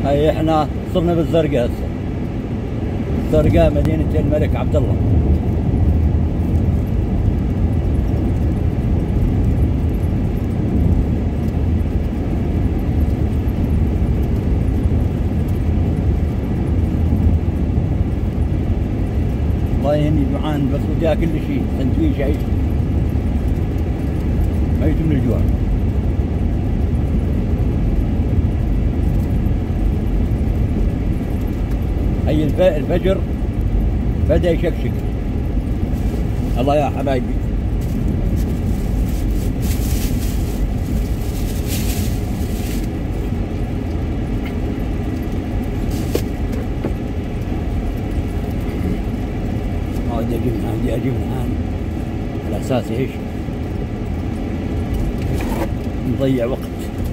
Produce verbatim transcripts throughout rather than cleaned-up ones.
هاي احنا صرنا بالزرقاء هسه. الزرقاء مدينة الملك عبد الله. والله اني جوعان بس بدي اكل لي شيء، سندويش عيش. ميت من الجوع. هي الفجر بدأ يشكشك. الله يا حبايبي. ما بدي اجيب من بدي اجيب من هان على اساس ايش؟ نضيع وقت.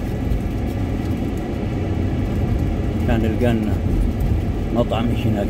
كان لقانا مطعم ايش هناك.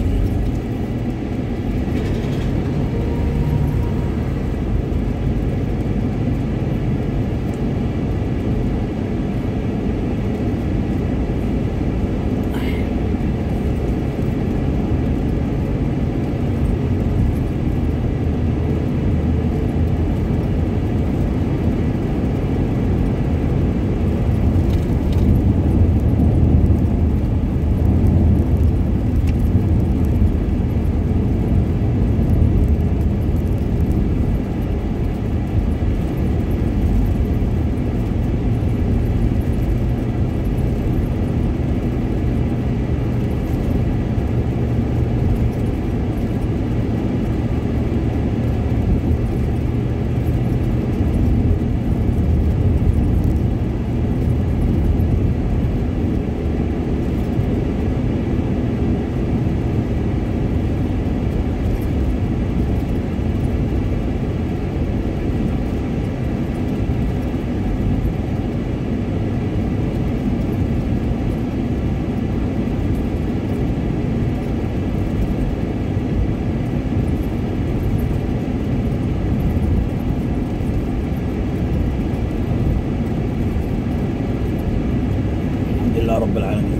رب العالمين.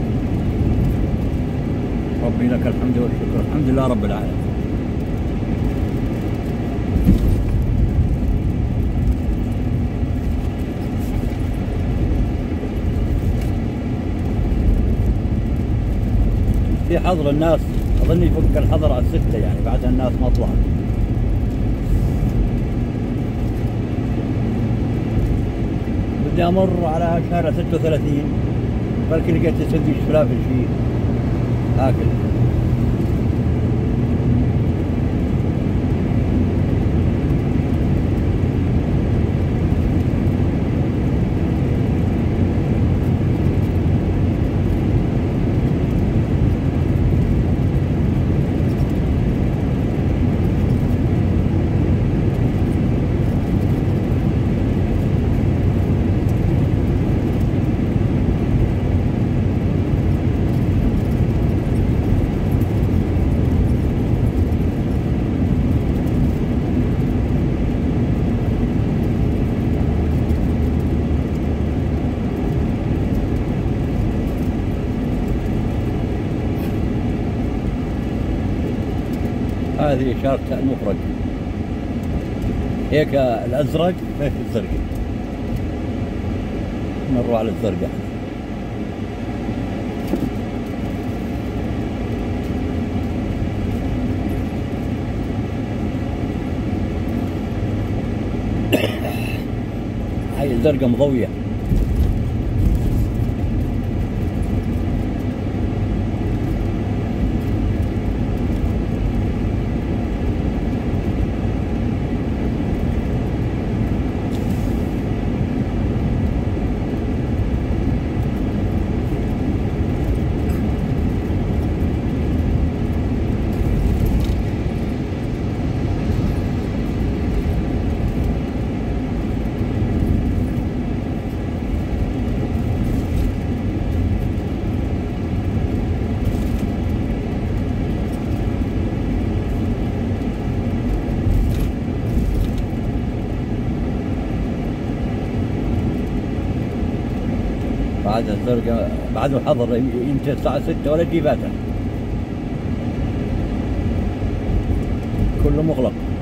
ربي لك الحمد والشكر. الحمد لله رب العالمين. في حظر الناس اظن يفك الحظر على الستة، يعني بعد الناس ما طلعت. بدي امر على شارع ستة وثلاثين، بلكي لقيت سندويش فلافل فيه اكل. هذه إشارة المفرج، هيك الأزرق هيك الزرقاء. نروح على الزرقاء. هاي الزرقاء مضوية. بعد الزرقاء بعد محضر يمتى الساعة ستة ولا شي فاتح، كله مغلق.